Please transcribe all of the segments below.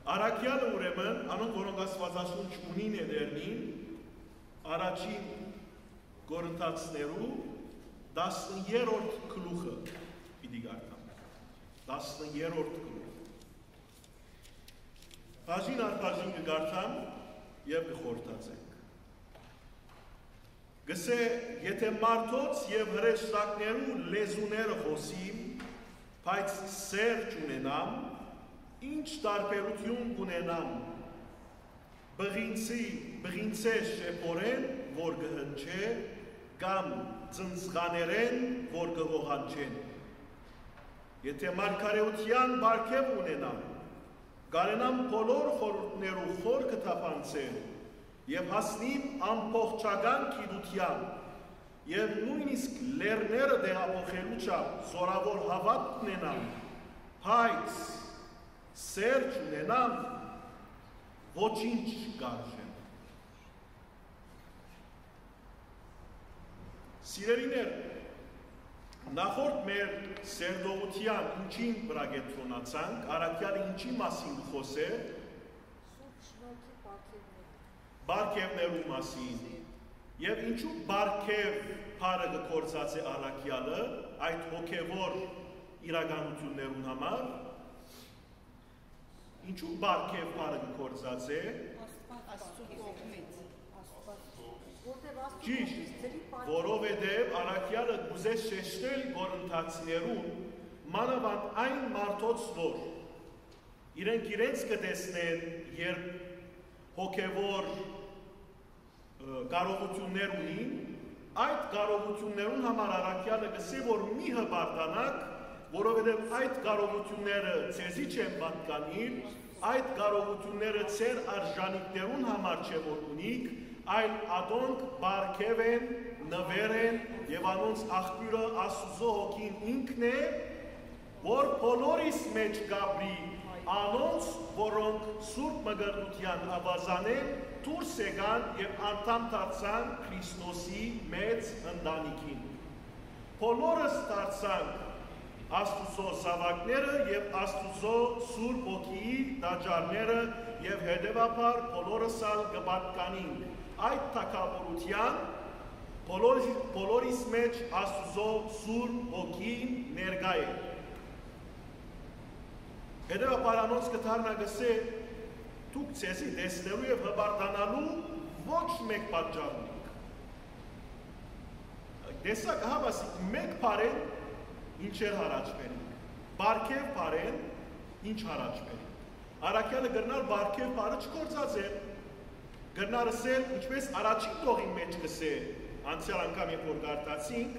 Արաքյալը ուրեմն, անոնք որոնք Աստվածաշունչ ունին էդերնին, առաջին Կորինթացիներու 10-րդ գլուխը պիտի գարտամ։ 10-րդ գլուխ։ Բաժին առ բաժին կգարտամ եւ կխորհրդացենք։ Գսե, եթե մարդոց եւ հրեշտակներու լեզուները խոսիմ, բայց սեր չունենամ, ինչ տարբերություն կունենամ բղինցե շեփորեն, որ կհնչե, կամ ծնծղաներեն, որ կհողանչեն։ Եթե մարգարեության բարգև ունենամ, կարենամ բոլոր խորհուրդներու խորքը թափանցել եւ հասնիմ ամբողջական գիտության եւ նույնիսկ լեռները դեղափոխելու չափ զորավոր հավատ ունենամ, բայց սեր չունենամ, ոչինչ կարժեմ։ Սիրելիներ, նախորդ մեր սերդողության ինչին վրա կենտրոնացանք, առաքյալը ինչի մասին խոսե, բարգևներու մասին, եւ ինչու բարգև բառը կկործած է առաքյալը այդ հոգևոր իրականություններուն համար, ինչու բարգև բառը կկործած է, ճիշտ, որովհետև առաքյալը կուզե շեշտել Կորինթացիներուն մանավանդ այն մարդոց, որ իրենք իրենց կտեսնեն, երբ հոգևոր կարողություններ ունին, այդ կարողություններուն համար առաքյալը կսե, որ մի հպարտանաք, որովհետև այդ կարողությունները ցեզի չեն պատկանիր, այդ կարողությունները ցեր արժանիքներուն համար չէ որ ունիք, այլ ադոնք բարգև են, նվեր են եւ անոնց աղբյուրը Աստուծո հոգին ինքն է, որ բոլորիս մեջ գաբրի անոնց, որոնք սուրբ մգրտության ավազան են, դուրս եկան եւ անդամ դարձան Քրիստոսի մեծ ընտանիքին։ Բոլորս դարձանք Աստուծո զավակները եւ Աստուծո Սուրբ Ոգիի տաճարները եւ հետեւաբար բոլորս ալ կպատկանենք այդ թագավորության բոլորիս մեջ Աստուծո Սուրբ Ոգին ներկա է։ Հետեւաբար անոնց կդառնա գսե դուք ցեզի դեսնելու եւ հպարտանալու ոչ մեկ պատճառ ունիք։ Դեսակ հավասիկ մեկ բարեն ինչեր հարաճվենք, բարգև բարեն ինչ հարաճվենք։ Առաքյալը գրնար բարգև բարը չկործած է, գրնար ասել ինչպես առաջին տողի մեջ կսե, անցյալ անգամ երբ որ գարտացինք,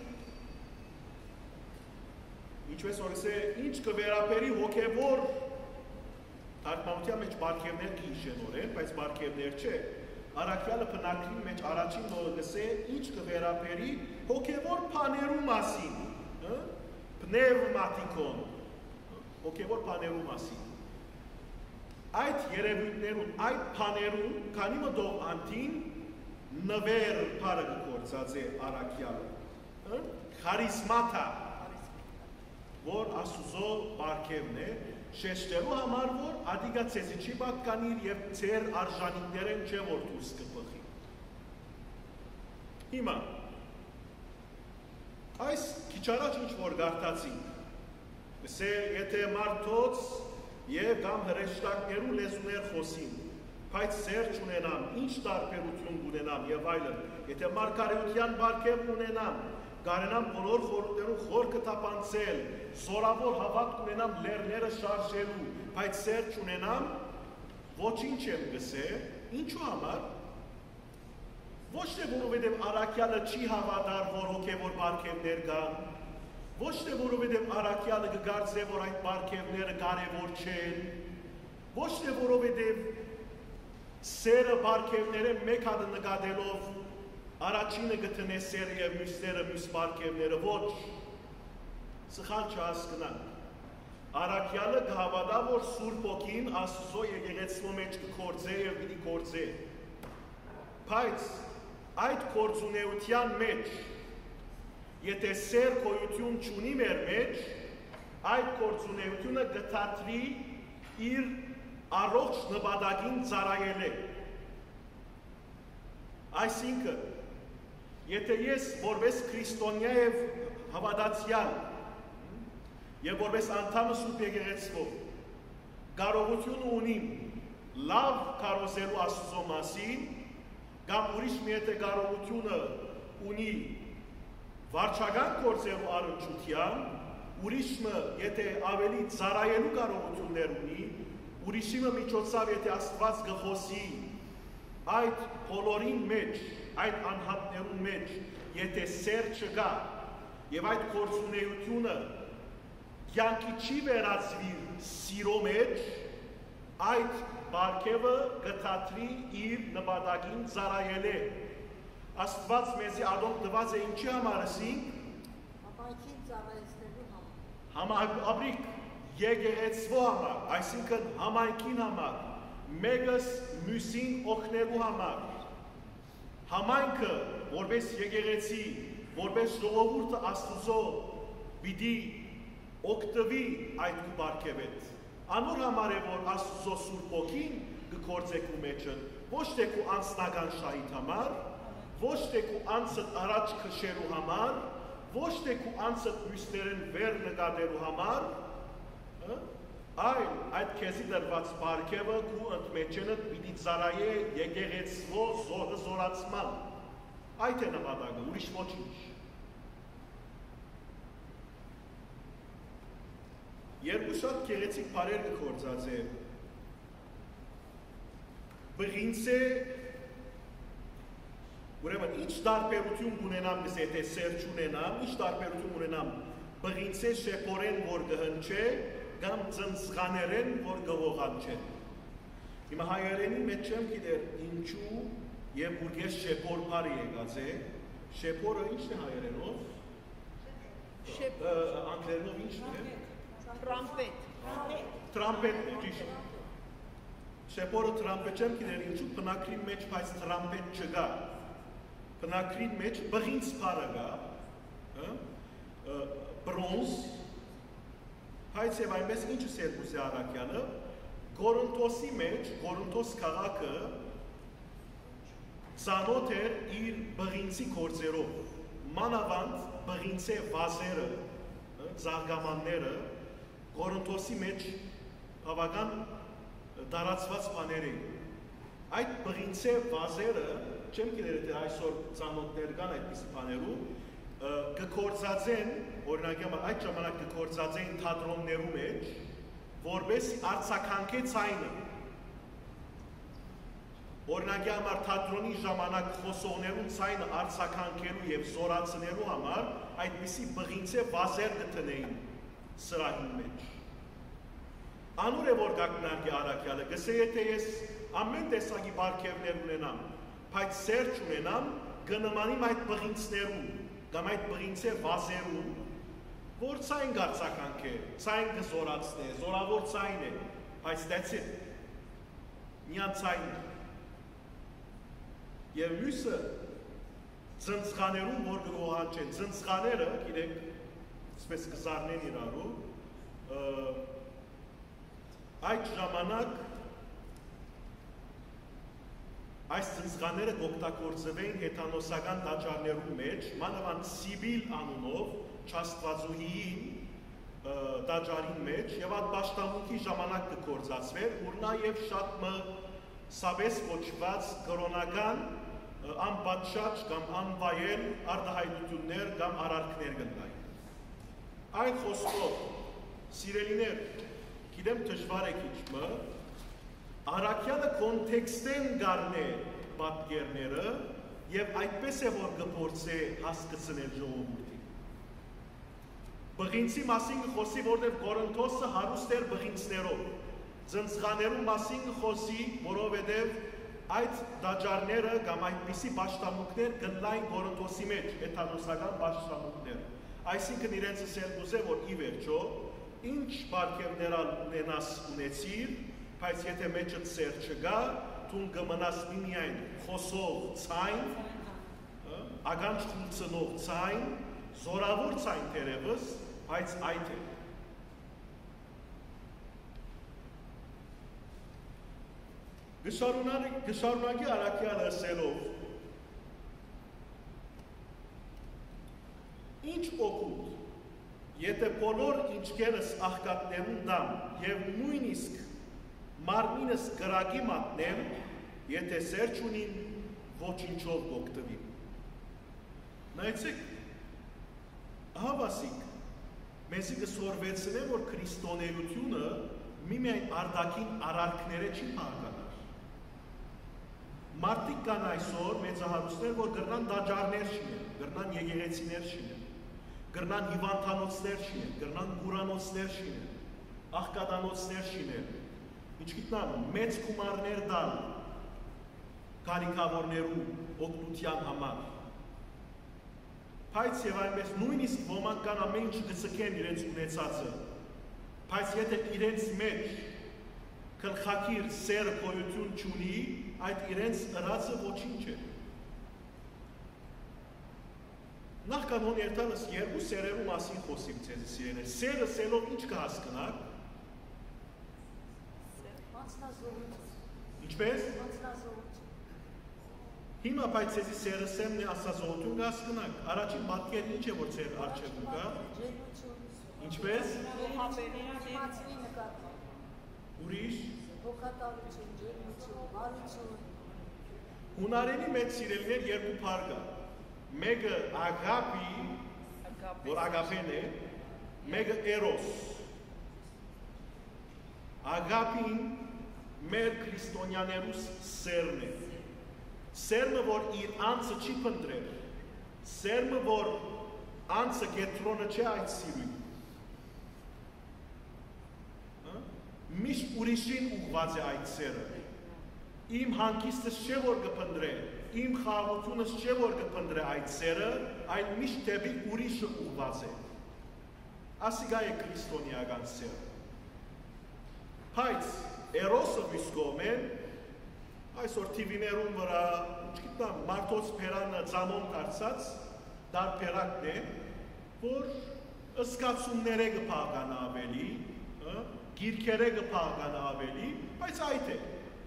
ինչպես որ ասե, ինչ կվերապերի հոգևոր թարգմանության մեջ բարգևներ կինշենորեն, բայց բարգևներ չէ, առաքյալը բնակրի մեջ առաջին տողը կսե, ինչ կվերապերի հոգևոր բաներու մասին, Պնևմատիկոն, հոգևոր բաներու մասին։ Այդ երևույթներուն, այդ բաներուն, քանի մտով անտին նվեր բառը կործած է առաքյալը, խարիզմատա, որ Աստուծո բարգևն է, շեշտելու համար, որ ադիգա ցեզի չի պատկանիր եւ ձեր արժանիքներեն չէ որ դուրս կփխի։ Հիմա այս քիչ առաջ ինչ որ գարտացինք, ասե եթե մարդոց եւ կամ հրեշտակներու լեզուներ խոսին, բայց սեր չունենամ, ինչ տարբերություն ունենամ եւ այլն, եթե մարգարեության բարգև ունենամ, կարենամ բոլոր խորհուրդներու խորքը տապանցել, զորավոր հավատ ունենամ լեռները շարժելու, բայց սեր չունենամ, ոչինչ եմ գսե, ինչու համար, ոչ թե որովհետև առաքյալը չի հավատար, որ հոգևոր բարգևներ կան, ոչ թե որովհետև առաքյալը կգարձե, որ այդ բարգևները կարևոր չեն, ոչ թե որովհետև սերը բարգևները մեկ հատ նկատելով առաջինը գտնե սերը եւ մյուսները մյուս բարգևները, ոչ, սխալ չհասկնանք, առաքյալը կհավատա, որ Սուրբ Ոգին Աստծո եկեղեցու մեջ կգործե եւ պիտի գործե, բայց այդ գործունեության մեջ, եթե սեր գոյություն չունի մեր մեջ, այդ գործունեությունը կդադարի իր առողջ նպատակին ծառայել է։ Այսինքն, եթե ես որպես քրիստոնյա եւ հավատացյալ եւ որպես անդամ Սուրբ Եկեղեցու կարողություն ունիմ լավ կարոզելու Աստծո մասին, կամ ուրիշ մի եթե կարողությունը ունի վարչական գործելու առնչության, ուրիշը եթե ավելի ծառայելու կարողություններ ունի, ուրիշը միջոցով եթե Աստված գխոսի այդ բոլորին մեջ, այդ անհատներուն մեջ, եթե սեր չկա եւ այդ գործունեությունը կյանքի չի վերածվի սիրո մեջ, այդ բարգևը գտածրի իր նպատակին ծառայել է։ Աստված մեզի ադոմ տված է ինչի համար ասինք։ Համայնքին ծառայեցնելու համար։ Ապրիկ եկեղեցու համար, այսինքն համայնքին համար, մեկս մյուսին օգնելու համար։ Համայնքը, որպես եկեղեցի, որպես ժողովուրդը Աստծո պիտի օգտվի այդ բարգևից։ Անոր համար է, որ Աստծո Սուրբ Ոգին կգործե քու մեջը, ոչ թե քու անձնական շահիդ համար, ոչ թե քու անձդ առաջ քշելու համար, ոչ թե քու անձդ մյուսներին վեր նկատելու համար, այլ այդ քեզի դրված բարգևը քու ընդմեջենդ պիտի ծառայե եկեղեցվո զորացման։ Այդ է նպատակը, ուրիշ ոչինչ։ Երկու շատ գեղեցիկ բառեր կգործած է։ Բղինցե, ուրեմն ինչ տարբերություն ունենամ, եթե սեր չունենամ, ինչ տարբերություն ունենամ, բղինցե շեփորեն, որ կհնչե, կամ ծնծղաներեն, որ կողողանչե։ Հիմա հայերենի մեջ չեմ գիտեր ինչու եւ ուրգես շեփոր բառի եկած է։ Շեփորը ի՞նչն է հայերենով։ Անգլերենով ի՞նչն է։ Տրամպետ, ճիշտ։ Շեփորը տրամպետ չեմ գիտեր ինչու բնակրի մեջ բայց տրամպետ չկա։ Բնակրի մեջ բղինց բառը կա, բրոնզ, բայց եւ այնպես ինչը սերբուս է առաքյալը, Կորինթոսի մեջ, Կորինթոս քաղաքը ծանոթ էր իր բղինցի գործերով, մանավանդ բղինցե վազերը, զարգամանները, Կորինթոսի մեջ բավական տարածված բաներ էին։ Այդ բղինցե վազերը, չեմ գիտեր եթե այսօր ծանոթներ կան այդպիսի բաներում, կգործածեն, օրինակ այդ ժամանակ կգործածեն թատրոններու մեջ, որպես արձագանքե ցայնը։ Օրինակի համար թատրոնի ժամանակ խոսողներուն ցայնը արձագանքելու եւ զորացնելու համար այդպիսի բղինցե վազեր կտնեին սրահի մեջ։ Անուր է որ գակնարկի առաքյալը, գսե եթե ես ամեն տեսակի բարգևներ ունենամ, բայց սեր չունենամ, կնմանիմ այդ բղինցներուն, կամ այդ բղինցե վազերուն, որ ցայն գարցականք է, ցայն կզորացնե, զորավոր ցայն է, բայց that's it, միան ցայն է։ Եվ մյուսը ծնծղաներուն, որ կգողան չեն, ծնծղաները, գիրեք, սպես կզարնեն իրարու, այդ ժամանակ այս ծնծղաները կօգտագործվեին հեթանոսական տաճարներու մեջ, մանավանդ Սիբիլ անունով չաստվածուհիին տաճարին մեջ եւ այդ պաշտամունքի ժամանակ կգործածվեր, որ նաեւ շատ սաբես կոչված կրոնական անպատշաճ կամ անվայել արտահայտություններ կամ արարքներ կլային։ Այդ խոսքով, սիրելիներ, գիտեմ դժվար է քիչ առաքյալը կոնտեքստեն գարնե պատկերները եւ այդպես է որ կփորձե հասկացնել ժողովրդին։ Բղինցի մասին խոսի, որտեղ Կորինթոսը հարուստ էր բղինցներով, ծնծղաներու մասին խոսի, որովհետեւ այդ դաջարները կամ այդպիսի պաշտամունքներ կլային Կորինթոսի մեջ, հեթանոսական պաշտամունքներ։ Այսինքն իրենց սերբուզ է, որ ի վերջո ինչ բարգևներ ունենաս ունեցիր, բայց եթե մեջդ սեր չգա, տուն կմնաս միայն խոսող ցայն, ագանջ խուլցնող ցայն, զորավոր ցայն թերևս, բայց այդ է։ Գշարունակի առաքյալը ասելով. Ինչ օգուտ, եթե բոլոր ինչքերս աղքատներուն դամ եւ նույնիսկ մարմինս գրագի մատնեմ, եթե սեր չունին, ոչինչով կօգտվի։ Նայեցեք, հավասիկ, մեզի կսորվեցնե, որ քրիստոնեությունը միմիայն արդակին արարքները չի պահականար։ Մարդիկ կան այսօր մեծահարուստներ, որ գրնան դաջարներ շինեն, գրնան եկեղեցիներ շինեն, գրնան հիվանդանոցներ շինեն, գրնան գուրանոցներ շինեն, աղքատանոցներ շինեն, ինչ գիտնան, մեծ գումարներ տան կարիքավորներու օգնության համար։ Բայց եւ այնպես նույնիսկ ոմանք կան ամեն ինչ կցկեն իրենց ունեցածը, բայց եթե իրենց մեջ գլխակիր սերը գոյություն չունի, այդ իրենց ըրածը ոչինչ է։ Նախքան հոն երթալս երկու սերերու մասին խոսիմ ձեզ սիրեներ, սերը սելով ինչ կհասկնակ։ Ինչպես։ Հիմա բայց ձեզի սերը սեմն է ասազողություն կհասկնակ, առաջին պատկերն ինչ է, որ ձեր արջևում կա։ Ինչպես։ Ուրիշ։ Հունարենի մեծ սիրելիներ երկու փառ կա։ Մեկը ագապի, որ ագապեն է, մեկը էրոս։ Ագապին մեր քրիստոնյաներուս սերն է։ Սերմը, որ իր անձը չի փնտրել, սերմը, որ անձը կետրոնը չէ այդ սիրույն։ Միշտ ուրիշին ուղված է այդ սերը։ Իմ հանգիստս չէ, որ կփնտրե, իմ խաղաղությունս չէ, որ կփնտրե այդ սերը, այլ միշտ դեպի ուրիշը ուղված է։ Ասիկա է քրիստոնեական սերը։ Բայց էրոսը մյուս կողմեն, այսօր TV-ներում վրա, չգիտեմ, մարդոց փերանը ծամոն դարձած դարբերակն է, որ զգացումները կփաղկան ավելի, գիրքերը կփաղկան ավելի, բայց այդ է։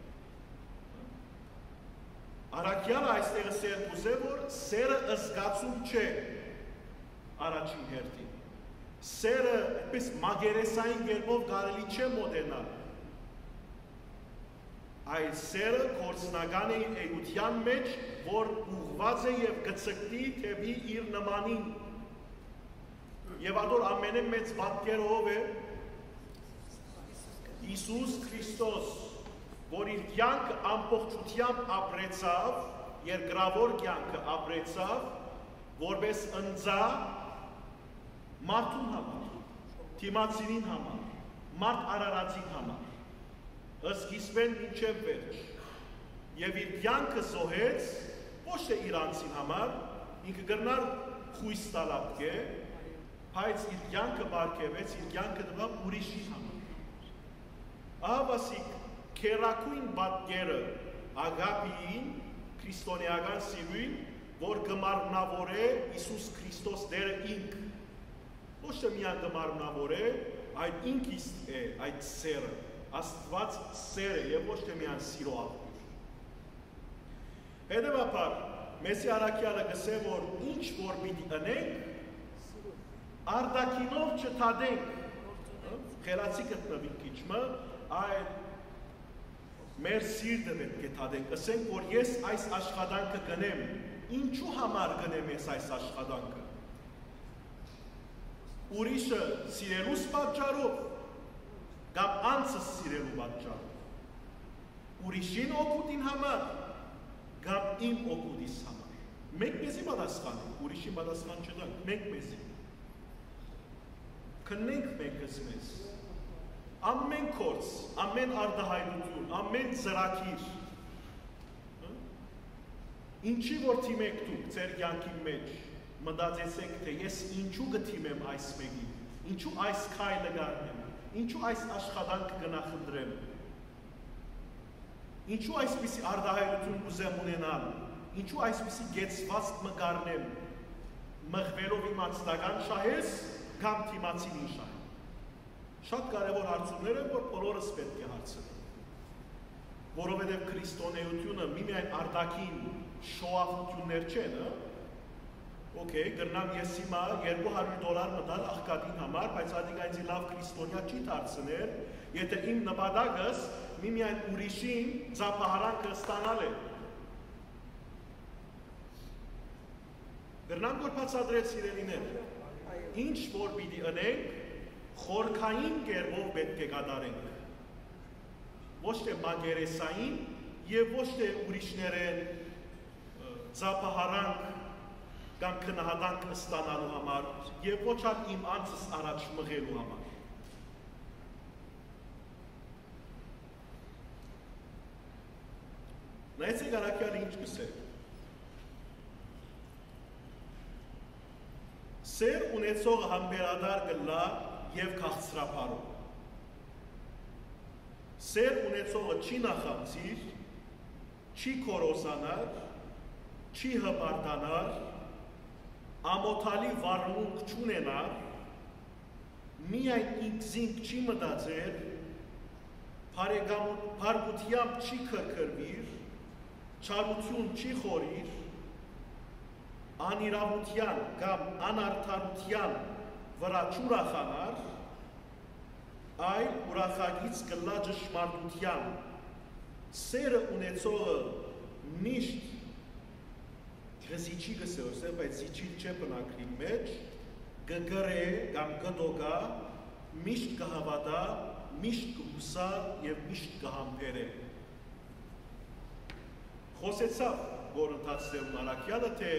Առաքյալը այստեղը սերբուզ է, որ սերը զգացում չէ առաջին հերթին։ Սերը այդպես մագերեսային կերպով կարելի չէ մոտենալ։ Այդ սերը կորցնական է էգության մեջ, որ ուղված է և գծկտի թեպի իր նմանին։ Եվ ադոր ամենը մեծ պատկերը ով է, Իսուս Քրիստոս, որ իր կյանքը ամբողջությամբ ապրեցավ, երկրավոր կյանքը ապրեցավ, որպես ընձա մարդուն համար, թիմացինին համար, մարդ արարածին համար, ըսկիսպեն մինչև վերջ, և իր կյանքը զոհեց, ոչ թե իր անձին համար, ինքը գրնար խույս տալապք է, բայց իր կյանքը բարգևեց, իր կյանքը դվավ ուրիշի համար։ Ահավասիկ, քերակույն պատկերը ագապիին, քրիստոնեական սիրույն, որ կմարմնավոր է Իսուս Քրիստոս դերը ինք, ոչ թե միան կմարմնավոր է, այդ ինքիստ է այդ սերը, Աստված սեր է և ոչ թե միան սիրո աղբյուր։ Հետևաբար, մեզի առաքյալը գսե, որ ինչ որ պիտի ընենք, արդակինով չթադենք, խելացի գտնվի քիչմը, այլ մեր սիրտը պետք է թադենք, ասենք, որ ես այս աշխատանքը գնեմ, ինչու համար գնեմ ես այս աշխատանքը։ Ուրիշը սիրելուս պատճառով, կամ անձս սիրելու պատճառով, ուրիշին օգուտին համար, կամ իմ օգուտիս համար։ Մենք մեզի պատասխան ենք, ուրիշին պատասխան չտանք, մենք մեզի։ Քննենք մեկս մեզ, ամեն կորց, ամեն արդահայնություն, ամեն ծրագիր, ինչի որ թիմեք դուք ձեր կյանքի մեջ, մտածեցեք, թե ես ինչու կթիմեմ այս մեկին, ինչու այս քայլը կառնեմ, ինչու այս աշխատանքը կնախընտրեմ, ինչու այսպիսի արդահայնություն կուզեմ ունենալ, ինչու այսպիսի գեցվածք մը կառնեմ, մղվելով իմ անձնական շահես կամ թիմացին շահ։ Շատ կարևոր հարցումներ են, որ բոլորս պետք է հարցնենք։ որովհետև քրիստոնեությունը միմիայն արտաքին շոավություններ չեն, օքեյ, գրնամ ես հիմա $200 մտալ աղքատին համար, բայց ադիգա ինձ լավ քրիստոնյա չի դարձներ, եթե իմ նպատակս միմիայն ուրիշին ծափահարանքը ստանալ է։ Գրնամ որ բացատրել սիրելիներ, ինչ որ պիտի ընենք, խորքային կերպով պետք է կատարենք։ Ոչ թե մագերեսային եւ ոչ թե ուրիշներեն ծափահարանք կամ քնահատանք ստանալու համար եւ ոչ էլ իմ անձս առաջ մղելու համար։ Նայեցեք առաքյալը ինչ կսեր։ Սեր ունեցողը համբերադար կլա եւ քաղցրափարող։ Սեր ունեցողը չի նախանձիր, չի կորոզանար, չի հպարտանար, ամոթալի վարմունք չունենար, միայն ինքզինք չի մտածեր, փարգությամբ չի քրքրվիր, չարություն չի խորիր, անիրավության կամ անարդարության վրա չուրախանար, այլ ուրախագից կլա ճշմարտության, սերը ունեցողը միշտ գզիչի գսեոսը, բայց զիչիլ չէ բնակրի մեջ, գգրե կամ գդոգա, միշտ կհավատա, միշտ կհուսա և միշտ կհամբեր է։ Խոսեցավ գործընթացներում առաքյալը, թե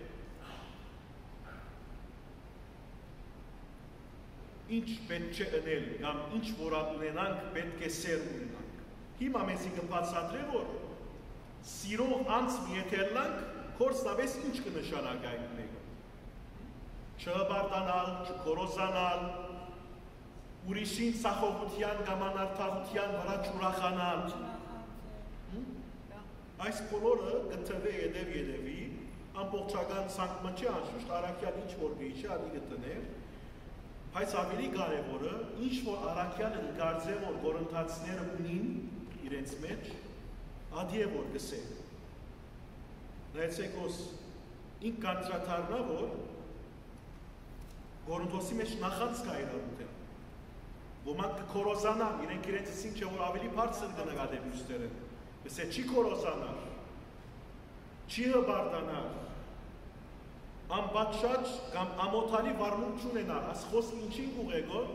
ինչ պետք չէ ընել, կամ ինչ որ ունենանք, պետք է սեր ունենանք։ Հիմա մեզի կբացատրե, որ սիրող անձ մի եթերլանք, կորստավես ինչ կնշանակ այդ մեկը։ Չհպարտանալ, չկորոզանալ, ուրիշին սախողության կամ անարդարության վրա չուրախանալ։ Այս բոլորը կթվե ետևի, ամբողջական սանկմը չի անշուշտ, առաքյալ ինչ որ գիչի ադի գտներ, բայց ավելի կարևորը, ինչ որ առաքյալը կարծեմ, որ գործընթացները ունին իրենց մեջ, ադի է որ գսե։ Նայեցեք ոս, ինք կանտրաթարնա, որ գործընթացի մեջ նախանց կա իրարութ են։ Ոմանք կկորոզանան, իրենք իրենց ասին չէ, որ ավելի բարձր կնկատի մյուսները։ Գսե չի կորոզանար, չի հպարտանար, անպատշաճ կամ ամոթալի վարմունք չունենար, աս խոսքը ինչին ուղեգո։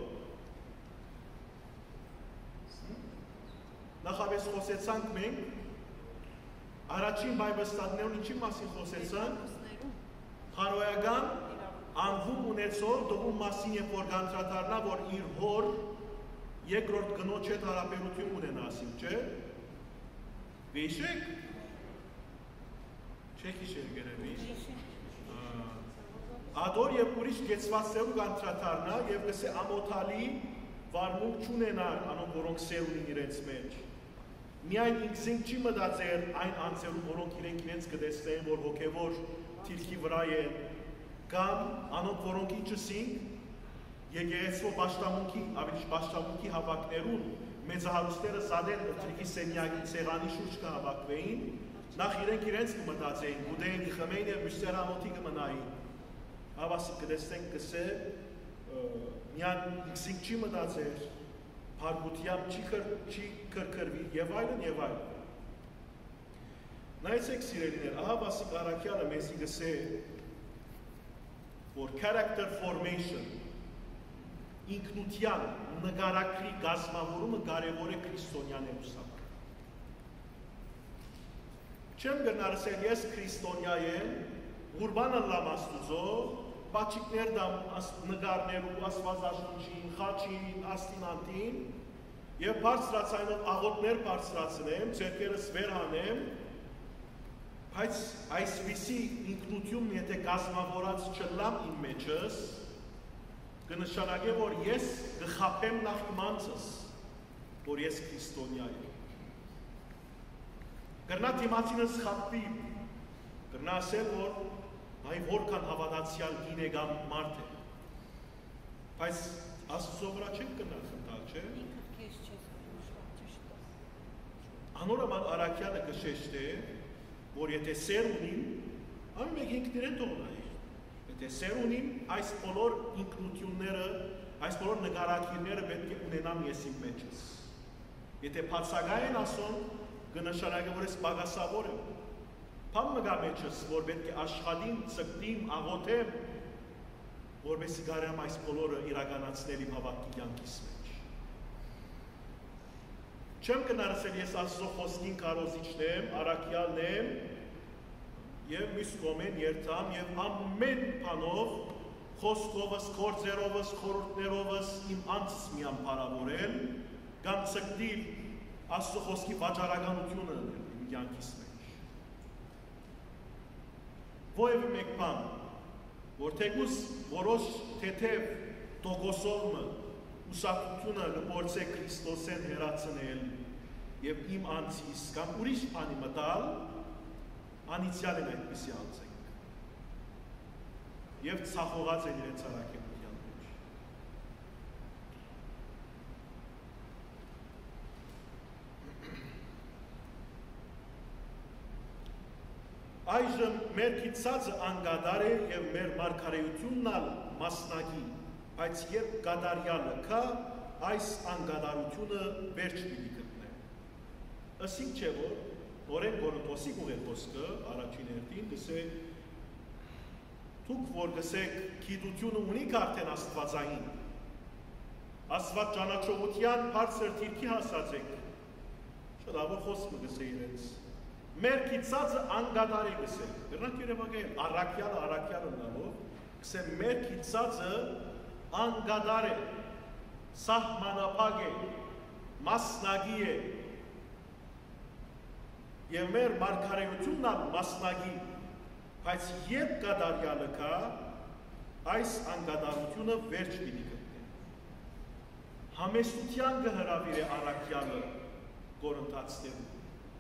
Նախավես խոսեցանք մենք, առաջին բայբստատներուն ինչի մասին խոսեցանք, խարոյական անվում ունեցող դողում մասին եվ որ գանտրատարնա, որ իր հոր երկրորդ գնոջ հետ հարաբերություն ունենա ասիմ, չէ։ Վիշեք։ Չեք իշեր գերևի։ Ադոր և ուրիշ գեցվածներու գանտրատարնա և գսե ամոթալի վարմունք չունենար անոն, որոնք սեր ունին իրենց մեջ։ Միայն ինքզինք չի մտածեր այն անձերում, որոնք իրենք իրենց կտեսնեն, որ հոգևոր թիրքի վրա են, կամ անոնք, որոնք ինչսինք եկեղեցվո պաշտամունքի, ավելի պաշտամունքի հավաքներուն, մեծահարուստերը սադեն թիրքի սենյակի սեղանի շուրջ կհավաքվեին, նախ իրենք իրենց կմտածեին, գուդեին կխմեին և միշտեր ամոթի կմնային։ Հավասիկ կտեսնենք կսե, միան ինքսինք չի մտածեր, փարգությամբ չի քրքրվի և այլն և այլն։ Նայեցեք սիրելիներ, ահա Վասիկ առաքյալը մեզի գսե, որ character formation, ինքնության նկարագրի գազմավորումը կարևոր է քրիստոնյաներուս համար։ Չեմ գնարսել ես քրիստոնյա եմ, ուրբանը լամ աստուծո, պաչիկներ դամ նգարներու, ասվածաշնչին, խաչին, աստինանտին, և բարձրացայնով աղոտներ բարձրացնեմ, ձերքերս վեր հանեմ, բայց այսպիսի ինքնություն, եթե գազմավորած չլամ իմ մեջս, կնշանակե, որ ես գխապեմ նախ իմանցս, որ ես քրիստոնյա եմ։ Կրնա թիմացինս խապվի, կրնա ասել, որ այ որքան հավատացյալ գին է կամ մարդ է, բայց աստծո վրա չենք կնալ խնդալ, չէ։ Անորոման Արաքյանը կշեշտ է, որ եթե սեր ունին, անում եք ինքնիրեն թողնայի։ Եթե սեր ունին, այս բոլոր ինքնությունները, այս բոլոր նկարակիրները պետք է ունենամ ես իմ մեջս։ Եթե բացակայեն ասոն, կնշանակի, որ ես պագասավոր եմ։ Փամ մգա մեջս, որ պետք է աշխատին, ցկտիմ, աղոթեմ, որպեսզի կարամ այս բոլորը իրականացնել իմ հավատքի կյանքիս մեջ։ Չեմ կնարսել ես Աստծո խոսքին կարոզիչն եմ, առաքյալն եմ, եւ մյուս կողմեն երթամ եւ ամեն բանով խոսքովս, գործերովս, խորհուրդներովս իմ անձս միամ փառավորել, կամ ցկտիլ Աստծո խոսքի վաճառականությունը իմ կյանքիս մեջ։ Ովևէ մեկ բան, որ թեկուզ որոշ թեթև տոկոսովը ուսակցությունը լպորցե Քրիստոսեն հերացնել եւ իմ անձիս կամ ուրիշ բանի մտալ, անիցիալ են այդպիսի անձենք եւ ցախողած են իրենց արակելության մեջ։ Այժմ մեր կիցածը անգադար է և մեր մարգարեությունն ալ մասնակի, բայց երբ գադարյալը կա, այս անգադարությունը վերջ պիտի գտնե։ Ասինք չէ, որ նորեն Կորինթոսի ուղեր խոսքը, առաջին հերթին, գսե, դուք որ գսեք գիտությունը ունիք արդեն աստվածային, աստված ճանաչողության բարձր թիրքի հասած եք, շտավոր խոսքը գսե իրենց, մեր կիցածը անգադար է գսել, գրնանք երևակայել, առաքյալը նալով, գսե մեր կիցածը անգադար է, սահմանապակ է, մասնագի է, և մեր մարգարեությունն ալ մասնագի, բայց երբ գադարյալը կա, այս անգադարությունը վերջ պիտի գտնի։ Համեստության կհրավիր է առաքյալը Կորինթացիներին։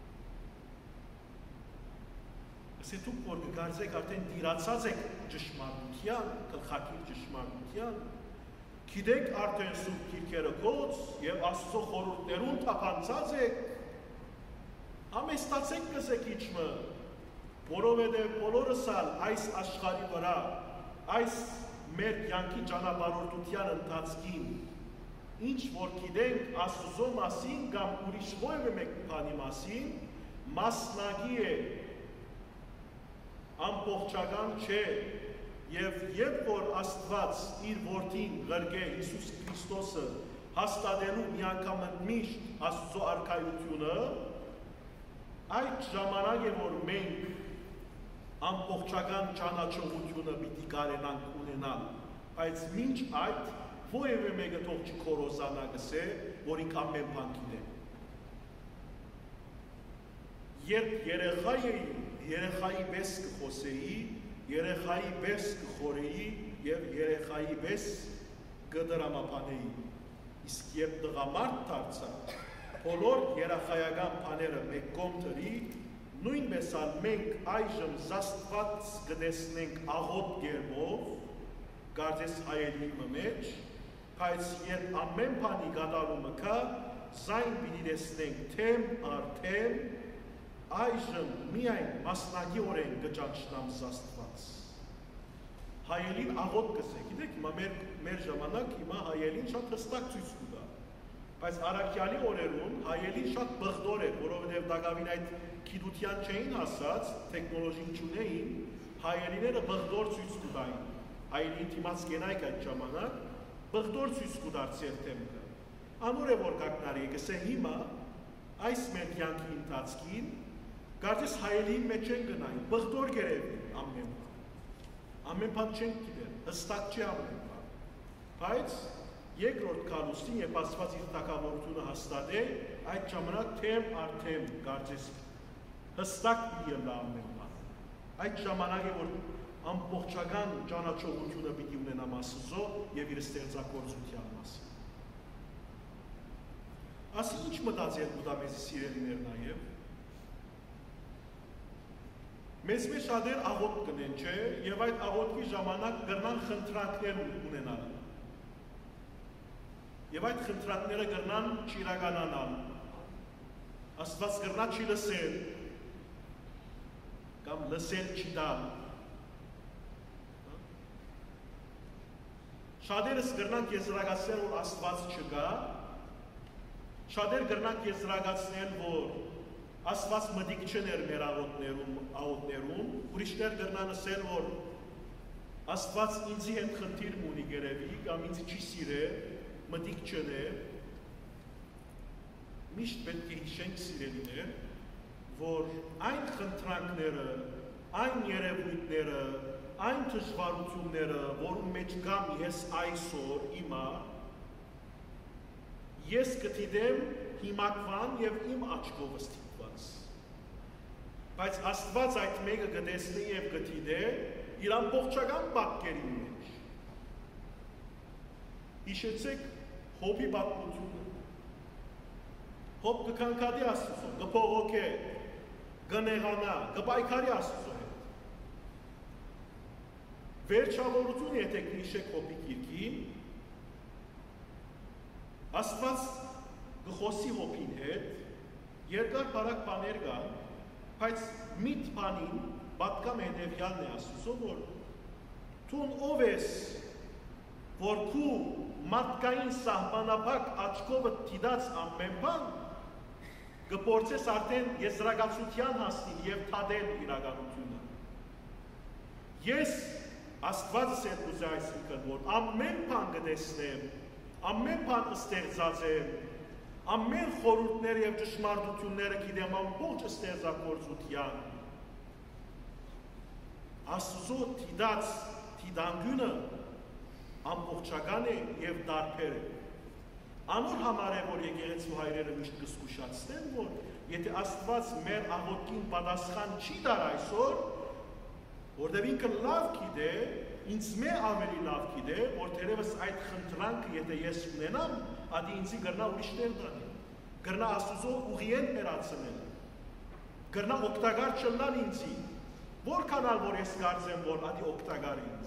Ասե դուք որ կգարձեք արդեն դիրացած եք ճշմարտության, գլխակիր ճշմարտության, գիտեք արդեն սուրբ գիրքերը կոց և Աստծո խորհուրդներուն թափանցած եք, համեստացեք կսեք իջմը, որովհետև բոլորս ալ այս աշխարհի վրա, այս մեր կյանքի ճանապարհորդության ընթացքին, ինչ որ գիտենք Աստծո մասին կամ ուրիշ որևէ մեկ բանի մասին, մասնագի է, ամբողջական չէ, և երբ որ Աստված իր որդին ղրկե Հիսուս Քրիստոսը հաստատելու միանգամից Աստծո արքայությունը, այդ ժամանակ է, որ մենք ամբողջական ճանաչողությունը պիտի կարենանք ունենալ, բայց մինչ այդ որևէ մեկը թող չքորոզանա գսե, որ ինք ամեն բան գիտե։ Երբ երեխա էի, երեխայի պես կխոսեի, երեխայի պես կխորեի և երեխայի պես կդրամապանեի, իսկ երբ տղամարդ դարձա, բոլոր երեխայական բաները մեկ կողմ դրի, նույնպես ալ մենք այժմ զաստված կտեսնենք աղոտ կերպով, կարծես հայերի մեջ, բայց երբ ամեն բանի կատարումը կա, զայն պիտի տեսնենք թեմ առ թեմ, այժմ միայն մասնագի օրեն կճանչնամ զաստված։ Հայելին աղոտ կսեք, գիտեք, հիմա մեր ժամանակ հիմա հայելին շատ հստակ ցույց կտա, բայց առաքյալի օրերում հայելին շատ բղդոր էր, որովհետև դակավին այդ գիտության չէին հասած, տեխնոլոգին չունեին, հայելիները բղդոր ցույց կտային, հայելին դիմաց կենայք այդ ժամանակ, բղդոր ցույց կտարցել թեմքը։ Անոր է որ կակնարի է, գսե հիմա այս մեր կյանքի ընթացքին կարծես հայելին մեջ են գնային, բղդոր գերևին ամեն բան։ Ամեն բան չենք գիտել, հստակ չի ամեն բան։ Բայց երկրորդ կալուստին, երբ Աստված իր թագավորությունը հաստատ է, այդ ժամանակ թեմ առ թեմ կարծես հստակ պիտի ելնա ամեն բան։ Այդ ժամանակ է, որ ամբողջական ճանաչողությունը պիտի ունենամ Աստծո և իր ստեղծագործության մասին։ Ասի ինչ մտածել ուտամեզի սիրելիներ նաև։ Մեզ մեջ շատեր աղոտ կնեն, չէ, և այդ աղոտքի ժամանակ գրնան խնդրանքներ ունենալ։ Եվ այդ խնդրանքները գրնան չիրականանալ։ Աստված կրնա չի լսել, կամ լսել չի տալ։ Շատերս կրնանք եզրակացնել, որ Աստված չկա, շատեր կրնանք եզրակացնել, որ Աստված մտիկ չներ մեր աղոտներում, ուրիշներ կրնան ասել, որ Աստված ինձի հետ խնդիր ունի գերևի, կամ ինձ չի սիրել, մտիկ չներ, միշտ պետք է հիշենք սիրելիներ, որ այն խնդրանքները, այն երևույթները, այն դժվարությունները, որում մեջ կամ ես այսօր հիմա, ես կդիտեմ հիմակվան եւ իմ աչքովս դիտված։ Բայց Աստված այդ մեկը կտեսնի եւ կդիտե իր ամբողջական պատկերի մեջ։ Հիշեցեք Հոբի պատմությունը։ Հոբ կքանքադի Աստծո, կփողոքե, կնեղանա, կպայքարի Աստծո հետ։ Վերջավորությունը, եթե հիշեք Հոբի գիրքին, Աստված կխոսի Հոբին հետ, երկար բարակ բաներ կան, բայց միտ բանին պատկամ հետևյալն է Աստծո, որ թուն ով ես, որ քու մարդկային սահմանափակ աչքովը դիտած ամեն բան, կփորձես արդեն եզրակացության հասնել եւ թադել իրականությունը։ Ես Աստվածս հետ ուզի այսինքն, որ ամեն բան կտեսնեմ, ամեն բան ստեղծած եմ, ամեն խորհուրդները եւ ճշմարտությունները գիտեմ ամբողջ ստեղծագործության։ Աստծո դիտած դիտանկյունը ամբողջական է եւ տարբեր է։ Անոր համար է, որ եկեղեցու հայրերը միշտ կզգուշացնեն, որ եթե Աստված մեր աղոթքին պատասխան չի տար այսօր, որտեղ ինքը լավ գիտե, ինձ մե ավելի լավ գիտե, որ թերևս այդ խնդրանքը, եթե ես ունենամ, ադի ինձի գրնա ուրիշներ տանի, գրնա Աստուծո ուղիեն մերացնել, գրնա օգտակար չլնալ ինձի, որքանալ որ ես կարծեմ, որ ադի օգտակար ինձ։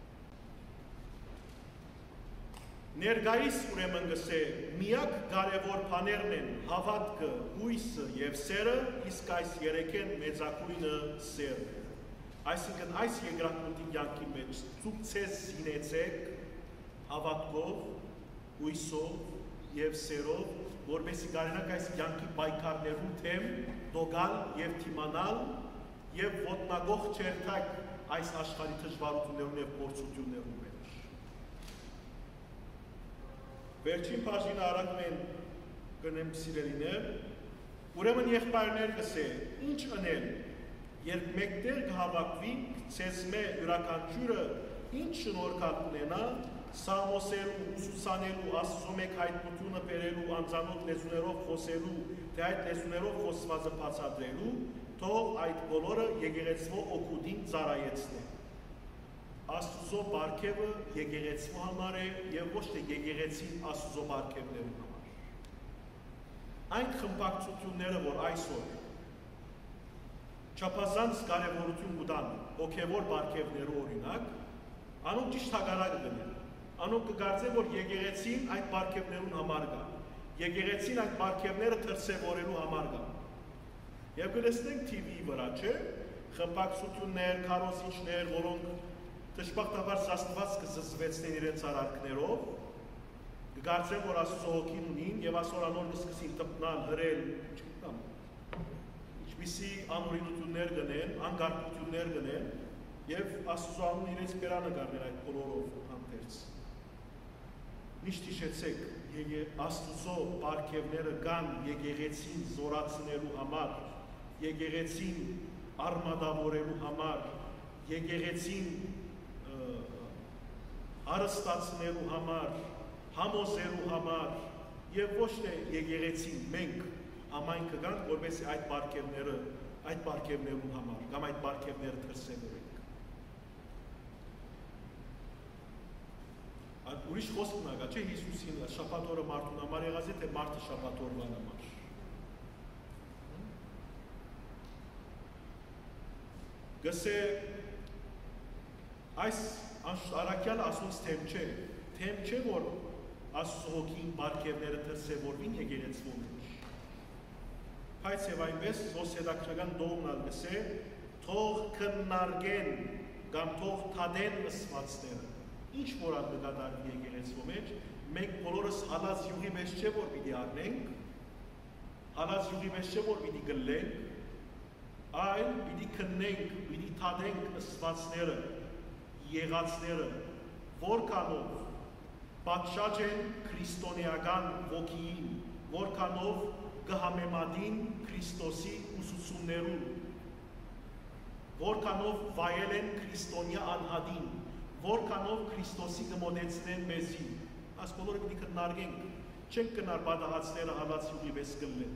Ներկայիս ուրեմն գսե միակ կարևոր բաներն են հավատքը, հույսը եւ սերը, իսկ այս երեքեն մեծակույնը սերն է։ Այսինքն այս երկրակրթի կյանքի մեջ ցույց զինեցեք հավատքով, հույսով եւ սերով, որովհետեւ կարենակ այս կյանքի պայքարներում թեմ դոգալ եւ թիմանալ եւ ոտնագող չերթակ այս աշխարհի դժվարություններում եւ փորձություններում մեջ։ Վերջին բաժինը արագ կնեմ սիրելիներ, ուրեմն եղբայրներ կսե, ինչ անել, երբ մեկտեղ կհավաքվինք, ցեզմե յուրաքանչյուրը ինչ շնորհքալ ունենա, սամոսելու, ուսուցանելու, Աստծո մեկ հայտնությունը բերելու, անծանոթ լեզուներով խոսելու, թե այդ լեզուներով խոսվածը բացատրելու, թող այդ բոլորը եկեղեցվո օգուտին ծառայեցնեն։ Աստուծո բարգևը եկեղեցու համար է եւ ոչ թե եկեղեցին Աստուծո բարգևներու համար։ Այն խմբակցությունները, որ այսօր չափազանց կարևորություն կտան հոգեվոր բարգևներու օրինակ, անոնք ճիշտ հակառակը դնեն։ Անոնք կգործեն, որ եկեղեցին այդ բարգևներուն համար կա։ Եկեղեցին այդ բարգևները դրսևորելու համար կա։ Եվ կլսնենք TV-ի վրա, չէ՞, խմբակցություններ, քարոզիչներ, որոնք դժբախտաբար Աստված կզզվեցնեն իրենց արարքներով, կգործեն, որ Աստծո հոգին ունին եւ այսօր անոր կսկսին տպնալ, հրել, չգիտեմ, ինչպիսի անօրինություններ գնեն, անկարգություններ գնեն եւ Աստծո անուն իրենց բերանը գարնեն այդ բոլորով հանդերձ։ Միշտ հիշեցեք, Աստծո բարգևները կան եկեղեցին զորացնելու համար, եկեղեցին արմատավորելու համար, եկեղեցին հարստացնելու համար, համոզելու համար եւ ոչ թե եկեղեցին մենք համայնքը գանք, որպեսզի այդ բարգևներուն համար կամ այդ բարգևները դրսևորենք։ Ուրիշ խոսքն ակա, չէ, Հիսուսին շաբաթ օրը մարդուն համար եղած է, թե մարդը շաբաթ օրվան համար։ Գսե այս արաքյալը ասուց թեմ չէ, որ Աստծո հոգին բարգևները դրսևորվին եկեղեցու մեջ։ Բայց եւ այնպես սոսիալական դողմնալ գսե թող քննարկեն կամ թող թադեն ըսվածները ինչ որ անդգադարվի եկեղեցու մեջ մենք բոլորս հալած յուղի մեջ չէ որ պիտի առնենք հալած յուղի մեջ չէ որ պիտի գլենք այլ պիտի քննենք պիտի թադենք ըսվածները եղածները որքանով պատշաճ են քրիստոնեական ոգիին որքանով կհամեմատին Քրիստոսի ուսուցումներուն որքանով վայել են քրիստոնյա անհատին որքանով Քրիստոսի կմոտեցնեն մեզի այս բոլորը պիտի քննարկենք չենք կնար պատահածները հալած յուղի պես կլեն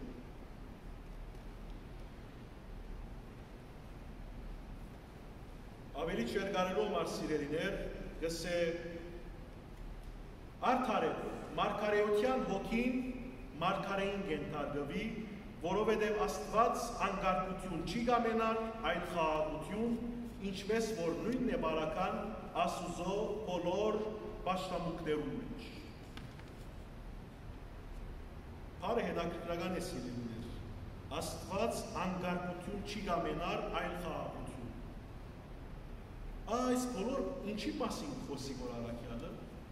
ավելի չերգարելով մարսիրերիներ գսե արդարև մարգարեության հոգին մարգարեին գենթարգվի որովհետև Աստված անկարգություն չի կամենար այլ խաղաղություն ինչպես որ նույնն է բարական Աստուծո բոլոր պաշտամունքներում մեջ Բարը հետաքրքրական է սիրելիներ Աստված անկարգություն չի կամենար այլ խաղաղություն այս բոլոր ինչի մասին խոսի որ առաքյալը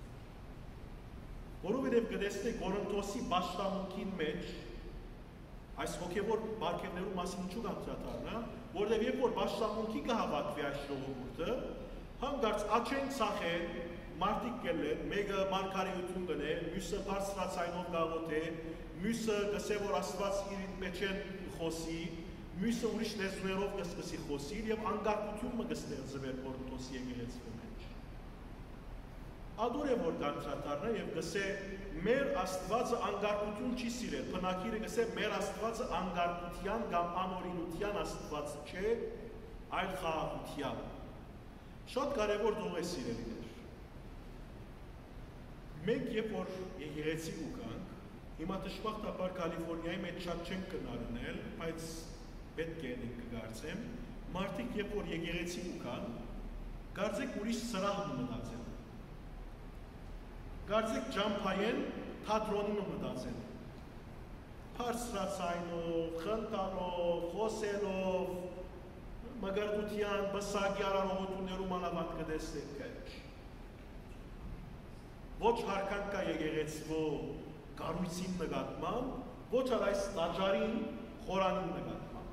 որովհետև կտեսնեք Կորինթոսի պաշտամունքին մեջ այս հոգևոր բարգևներու մասին ինչու կանդրադառնա, որտեղ երբ որ պաշտամունքի կհավաքվի այս ժողովուրդը, հանգարց աչեն ցախեն, մարդիկ կելեն, մեկը մարգարեություն կնե, մյուսը բարձրացայնով գաղոթե, մյուսը գսե որ Աստված իր մեջ են խոսի, մյուսը ուրիշ լեզուներով կսկսի խոսի եւ անկարգությունը կստեղծվեր Կորինթոսի եկեղեցու մեջ։ Ադոր է որ կանդրադառնա եւ գսե մեր Աստվածը անկարգություն չի սիրել, բնակիրը գսե մեր Աստվածը անկարգության կամ անօրինության Աստված չէ, այլ խաղաղության։ Շատ կարևոր դող է սիրելիներ։ Մենք երբ որ եկեղեցի ուկանք, հիմա դժբախտաբար Կալիֆոռնիայի մեջ շատ չենք կնարնել, բայց պետք է ենք կգարցեմ, մարդիկ երբ որ եկեղեցի ուկան, կարծեք ուրիշ սրահ մտածեն։ Կարծեք ջամփայեն թատրոնին մտածեն։ Բարձրացայնով, խնդանով, խոսելով, մգրտության, բսակի արարողություններում անավանդ կտեսնեք քեջ։ Ոչ հարքան կա եկեղեցվո կառույցին նկատմամբ, ոչ ալ այս տաճարին, խորանին նկատմամբ։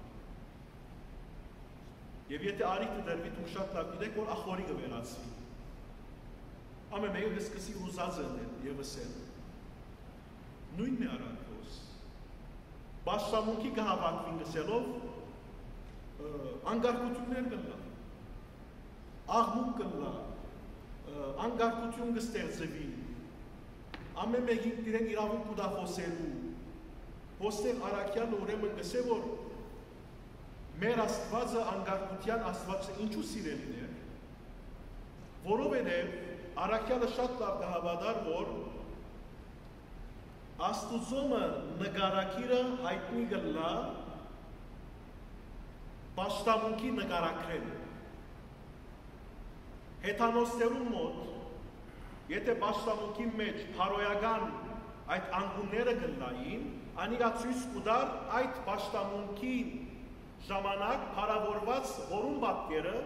Եվ եթե արիթը դրվի դուք շատ լավ գիտեք, որ ախորի կվերացվի։ Ամեն մեկը կսկսի ուզած եւ ասել։ Նույնն է արանքոս։ Պաշտամունքի կհավաքվին գսելով անկարգություններ կլա։ Աղմուկ կլա։ Անկարգություն կստեղծվի։ Ամեն մեկին իրեն իրավունք կուտա խոսելու։ Ոստեղ առաքյալը ուրեմն գսե որ մեր Աստվածը անկարգության Աստվածը ինչու սիրելին է։ Որովհետև Առաքյալը շատ լավ կհավատար, որ Աստուծոմը նկարակիրը հայտնի գլա պաշտամունքի նկարակրեն։ Հեթանոստերուն մոտ, եթե պաշտամունքի մեջ փարոյական այդ անգունները գլային, անիգա ցույց կուտար այդ պաշտամունքի ժամանակ փարավորված որուն պատկերը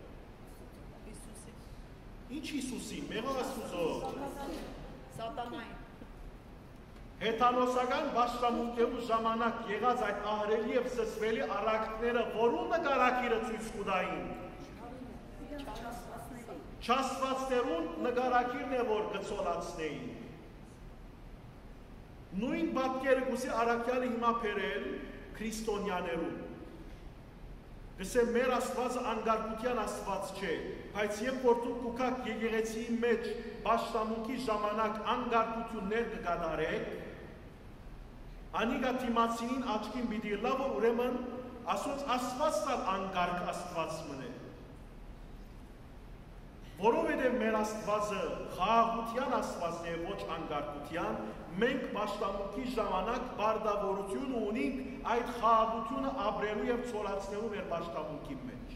Ինչ Հիսուսի, մեղա Աստուծո։ Սատանային։ Հեթանոսական պաշտամունքերու ժամանակ եղած այդ ահրելի եւ սսվելի առակները որու նկարակիրը ցույց կուտային։ Չաստվածներուն նկարակիրն է որ կցոլացնեին։ Նույն պատկերը գուցե առաքյալը հիմա բերել քրիստոնյաներուն։ Գսե մեր Աստվածը անկարգության Աստված չէ, բայց երբ որ դուք կուքակ եկեղեցիի մեջ պաշտամունքի ժամանակ անկարգություններ կկատարեք, անիգա դիմացինին աչքին պիտի լա, որ ուրեմն ասոց Աստվածն ալ անկարգ Աստված մնե։ Որովհետև մեր Աստվածը խաղաղության Աստվածն է, ոչ անկարգության, մենք պաշտամունքի ժամանակ բարդավորություն ունենք այդ խաղաղությունը ապրելու եւ ցոլացնելու մեր պաշտամունքի մեջ։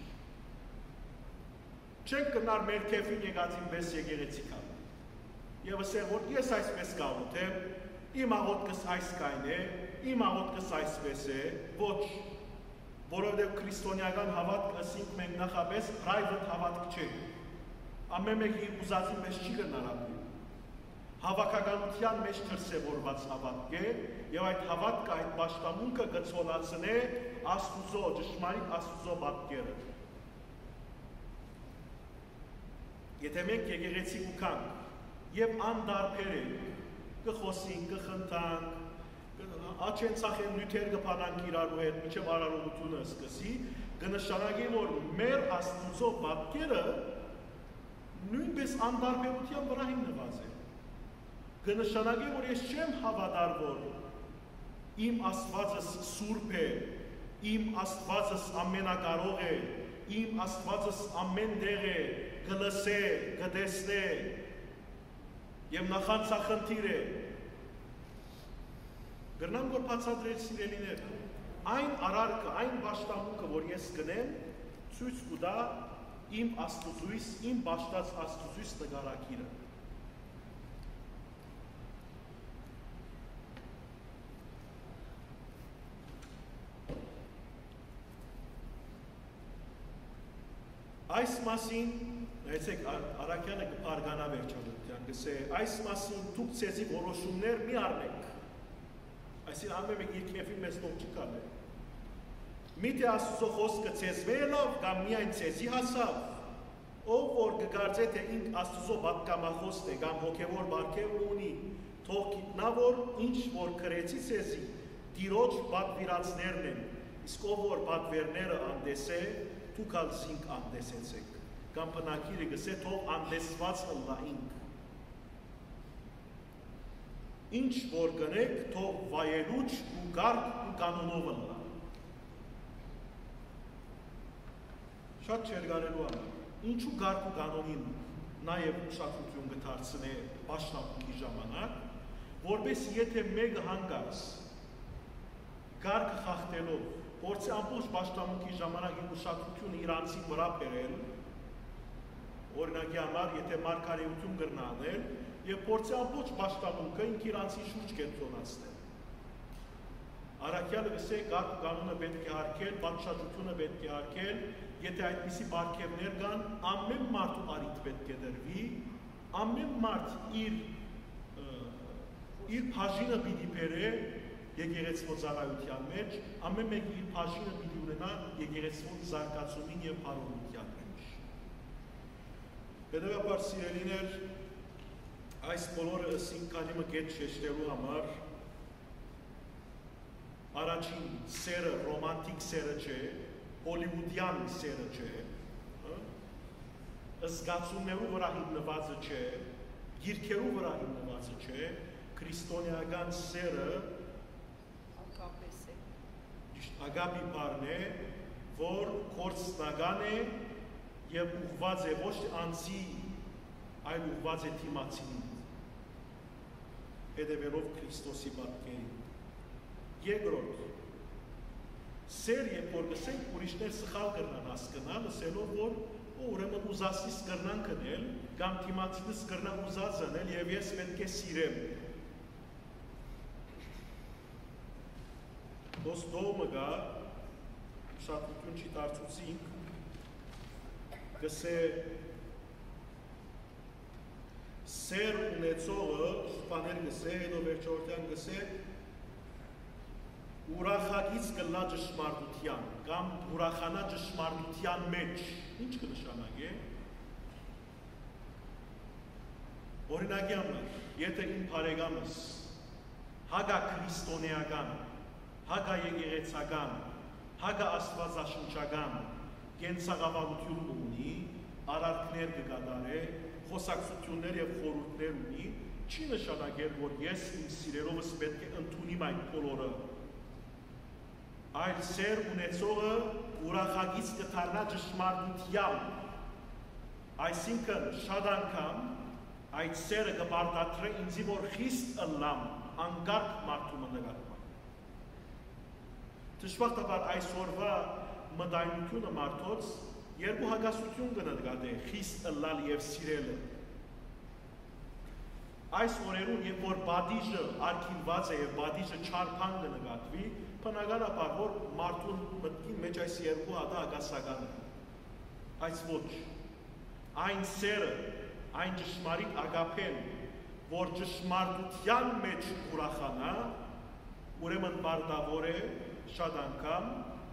Չենք կնար մեր քեֆին եկածին պես եկեղեցի կան։ Եվ ասել որ ես այսպես գաղութեմ, իմ աղոտքս այս կայն է, իմ աղոթքս այսպես է, ոչ, որովհետև քրիստոնեական հավատք ասինք մենք նախապես private հավատք չէ։ Ամեն մեկի ուզածի մեջ չի գնալու։ Հավաքականության մեջ դրսևորված հավատք է, եւ այդ հավատքը, այդ պաշտամունքը կցոլացնե Աստուծո, ճշմարիտ Աստուծո պատկերը։ Եթե մենք եկեղեցի ուքանք եւ անդարբեր ենք, կխոսենք, կխնդանք, աչեն ցախեն նյութեր կփանանք իրարու հետ, մինչեւ արարողությունը սկսի, կնշանակի, որ մեր Աստուծո պատկերը նույնպես անդարբերության վրա հիմնված է։ Կնշանակի, որ ես չեմ հավատար, որ իմ Աստվածս սուրբ է, իմ Աստվածս ամենակարող է, իմ Աստվածս ամեն տեղ է, կլսե, կտեսնե եւ նախանցախնդիր է։ Գրնամ, որ բացատրել սիրելիներ, այն արարքը, այն պաշտամունքը, որ ես կնեմ, ցույց կտա իմ Աստուծույս, իմ պաշտած Աստուծույս նկարագիրը։ Այս մասին, նայեցեք, Արաքյանը կպարգանա վերջավորության, կսե, այս մասին դուք ցեզի որոշումներ մի առնեք։ Այսին ամեն մեկ իր քեֆի մեզ տող չի կարներ։ Միթե Աստծո խոսքը ցեզ վերելով կամ միայն ցեզի հասավ, ով որ կգարձե թե ինք Աստծո պատկամախոսն է կամ հոգևոր բարգև ունի, թող գիտնա, որ ինչ որ քրեցի ցեզի, Տիրոջ պատվիրածներն են, իսկ ով որ պատվերները անդես է, դուք ալ զինք անդեսեցեք, կամ բնակիրը գսե թող անդեսված ըլլա ինք։ Ինչ որ գնեք, թող վայելուչ ու գարկ ու կանոնով ըլլա։ Շատ չեր գարելու ամը, ինչու գարկ ու կանոնին նաև ուշադրություն կդարձնե պաշտամունքի ժամանակ, որպես եթե մեկը հանգած գարկը խախտելով փորձի ամբողջ պաշտամունքի ժամանակ իր ուշադրությունը իրանցի վրա բերել, օրինակի համար, եթե մարգարեություն կրնանել, եւ փորձի ամբողջ պաշտամունքը ինք իրանցի շուրջ կենտրոնացնել։ Արաքյալը գսե գարկ ու կանոնը պետք է հարգել, պատշաճությունը պետք է հարգել, եթե այդպիսի բարգևներ կան, ամեն մարդու արիթ պետք է դրվի, ամեն մարդ իր բաժինը պիտի բերե եկեղեցվո ծառայության մեջ, ամեն մեկի իր բաժինը պիտի ունենա եկեղեցվո զարգացումին եւ բարօրության մեջ։ Հետևաբար սիրելիներ, այս բոլորը ըսին քանի մկետ շեշտելու համար առաջին սերը ռոմանտիկ սերը չէ, հոլիվուդյան սերը չէ, զգացումներու վրա հիմնվածը չէ, գիրքերու վրա հիմնվածը չէ, քրիստոնեական սերը ագապի բառն է, որ կորցնական է եւ ուղղված է ոչ անձի, այլ ուղղված է դիմացին, հետևելով Քրիստոսի պատկերին։ Երկրորդ, սեր երբ որ գսենք ուրիշներ սխալ կրնան հասկանալ, ասելով որ ուրեմն ուզածից կրնան կնել, կամ դիմացինս կրնան ուզած անել եւ ես պետք է սիրեմ։ Ոստոմը գա, շատություն չի դարձուցինք, գսե սեր ունեցողը, շպաներ գսե, հետո վերջորդյան գսե, ուրախագից կլա ճշմարտության, կամ ուրախանա ճշմարտության մեջ, ինչ կնշանակ է, օրինակի համար, եթե իմ բարեկամս, հագա քրիստոնեական, հագա եկեղեցական, հագա աստվածաշնչական կենցաղավարություն ունի, արարքներ կկատարե, խոսակցություններ եւ խորհուրդներ ունի, չի նշանակել, որ ես իմ սիրելովս պետք է ընդունիմ այդ բոլորը։ Այլ սեր ունեցողը ուրախագից կդառնա ճշմարտությամբ, այսինքն շատ անգամ այդ սերը կբարտադրե ինձի, որ խիստ ըլլամ անկարգ մարդու նկատմամբ։ Դժբախտաբար այսօրվա մտայնությունը մարդոց երկու հակասություն կնկատի, խիստ ըլլալ եւ սիրելը։ Այս օրերուն, երբ որ բադիժը արգիլված է եւ բադիժը չարփան կնկատվի, բնականաբար որ մարդուն մտքին մեջ այս երկու հատը ագասական է։ Այս ոչ։ Այն սերը, այն ճշմարիտ ագապեն, որ ճշմարտության մեջ ուրախանա, ուրեմն բարդավոր է շատ անգամ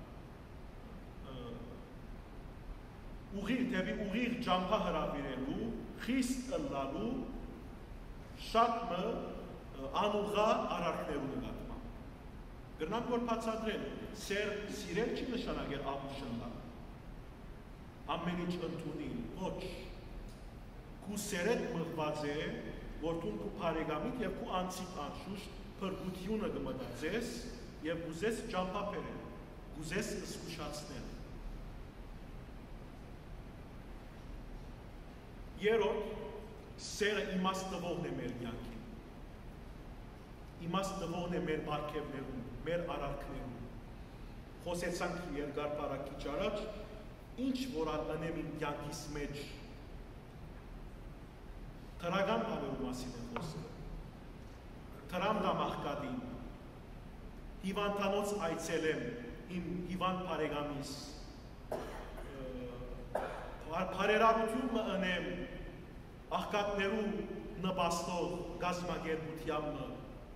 ուղիղ ջամփա հրավիրելու, խիստ ըլլալու, շատ մը անուղա արարքներու նկատմամբ։ Գրնանք որ բացատրել, սիրել չի նշանակել ամուշնլա, ամեն ինչ ընդունի, ոչ, քու սերետ մղված է, որ դու քու բարեկամիդ եւ քու անցիկ անշուշտ փրկությունը կմտածես եւ գուզես ջամփա բերել, գուզես զսկուշացնել։ Երրորդ, սերը իմաստ տվողն է մեր կյանքին, իմաստ տվողն է մեր բարգևներում, մեր արարքներում։ Խոսեցանք երկար պարակիչ առաջ, ինչ որ անեմ իմ կյանքիս մեջ, տրական բաներու մասին է խոսքը, տրամ դամաղկադին, հիվանդանոց այցելեմ, իմ հիվանդ բարեկամիս, բարերարություն մը ընեմ, աղկատներու նպաստող գազմագերբությամը,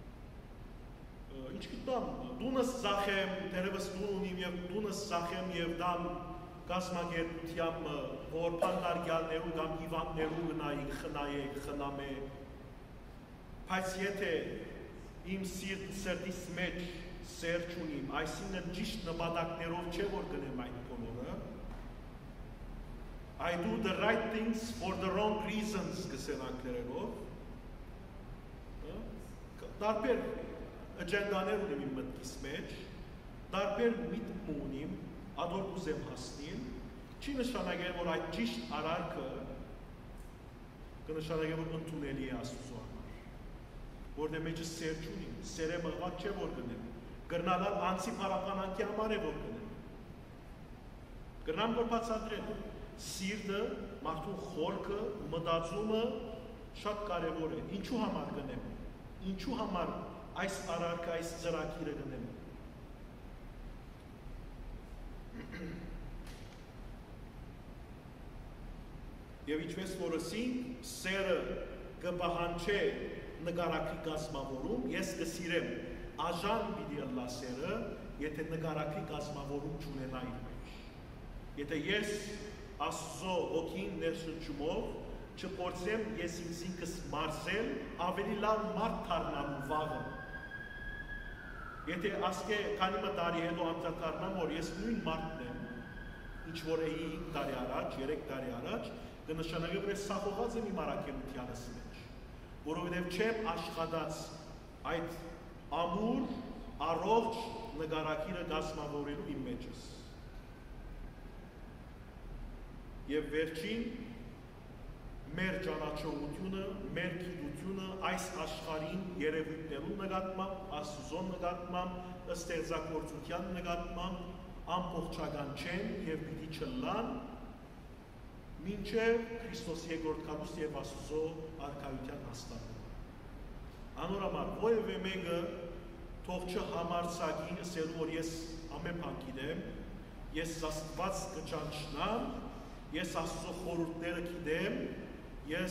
ինչ գիտամ, դունս զախեմ, դերևս դուն ունիմ և դունս զախեմ և դամ գազմագերբությամը, որ պանդարգյալներու կամ հիվանդներու գնայիք, խնայեք, խնամե, բայց եթե իմ սրտիս մեջ սեր չունիմ, այսինքն ճիշտ նպատակներով չէ որ գնեմ այդ բոլորը, I do the right things for the wrong reasons, կսեն անգլերենով, տարբեր աջանդաներ ունիմ իմ մտքիս մեջ, տարբեր միտք ունիմ, ադոր կուզեմ հասնիլ, չի նշանակել, որ այդ ճիշտ արարքը կնշանակել, որ ընդունելի է Աստուծո համար, որն է մեջը սեր չունիմ, սեր է մղված չէ որ գնեմ, գրնալալ անցի պարապանանքի համար է որ գնեմ, գրնամ որ բացատրել, սիրտը, մարդու խորքը, մտածումը շատ կարևոր է, ինչու համար գնեմ, ինչու համար այս արարքը, այս ծրագիրը գնեմ, Եվ ինչպես որսին, սերը կպահանջե նկարակի կազմավորում, ես կսիրեմ աժան պիտի ըլլա սերը, եթե նկարակի կազմավորում չունենա իր մեջ, եթե ես Աստծո հոգին ներշնչումով չփորձեմ ես ինքս մարզել, ավելի լավ մարդ դառնալու վաղը։ Եթե ասկե քանի տարի հետո անդրադառնամ, որ ես նույն մարդն եմ, ինչ որ էի 5 տարի առաջ, 3 տարի առաջ, կնշանակի որ ես սախողած եմ իմ առաքելությանս մեջ, որովհետև չեմ աշխատած այդ ամուր, առողջ նկարակիրը կազմավորելու իմ մեջս։ Եվ վերջին, մեր ճանաչողությունը, մեր գիտությունը այս աշխարհին երևույթներու նկատմամբ, Աստծո նկատմամբ, ստեղծագործության նկատմամբ ամբողջական չեն եւ պիտի չլան, մինչև Քրիստոսի երկրորդ գալուս եւ Աստծո արքայության հաստատումը։ Անորոմար ովևէ մեկը թող չհամարցակի, ասելու որ ես ամեն բան գիտեմ, ես Աստված կճանչնամ, ես Աստծո խորհուրդները գիտեմ, ես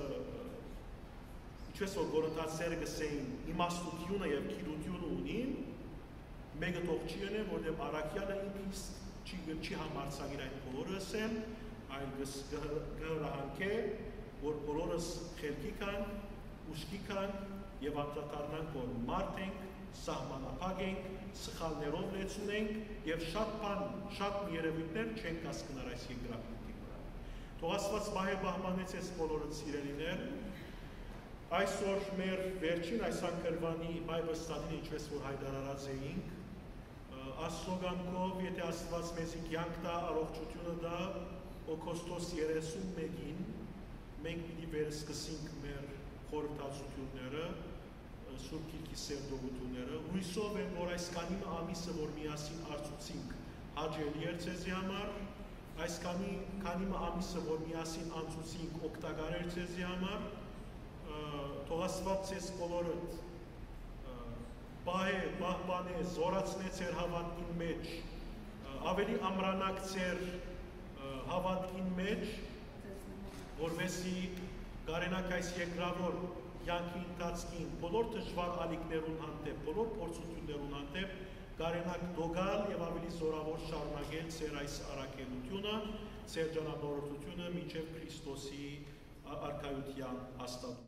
ինչպես որ Կորինթացիները գսեին, իմաստությունը եւ գիտությունը ունին, մեկը թող չի ընե, որտեղ առաքյալը ինքից չի համարցակիր այդ բոլորը ասեն, այլ կհրահանքե, որ բոլորս խելքի կան, ուշքի կան եւ անդրադառնանք, որ մարդ ենք, սահմանափակ ենք, սխալներով լեցունենք եւ շատ երևույթներ չենք հասկնար այս երկրապետի վրա։ Թող Աստված պահպանեց այս բոլորը սիրելիներ, այսօր մեր վերջին այս անկրվանի Bible study-ն ինչպես որ հայտարարած էինք, Աստծո կամքով, եթե Աստված մեզի կյանք տա, առողջությունը տա, օգոստոս 31-ին մենք պիտի վերսկսենք մեր խորհրդածությունները, Սուրբ Գիրքի սերտողությունները, հույսով եմ, որ այս քանի ամիսը, որ միասին արծուցինք, հաջելի էր ցեզի համար, այս քանի ամիսը, որ միասին անցուցինք, օգտակար էր ցեզի համար, թող Աստված ձեզ բոլորդ պահե, պահպանե, զորացնե ձեր հավատքին մեջ, ավելի ամրանաք ձեր հավատքին մեջ, որովհետեւ կարենաք այս երկրավոր կյանքի ընթացքին բոլոր դժվար ալիքներուն հանդեպ, բոլոր փորձություններուն հանդեպ կարենաք դոգալ եւ ավելի զորավոր շարունակել ձեր այս առաքելությունը, ձեր ճանապարհորդությունը մինչեւ Քրիստոսի արքայության հաստատում։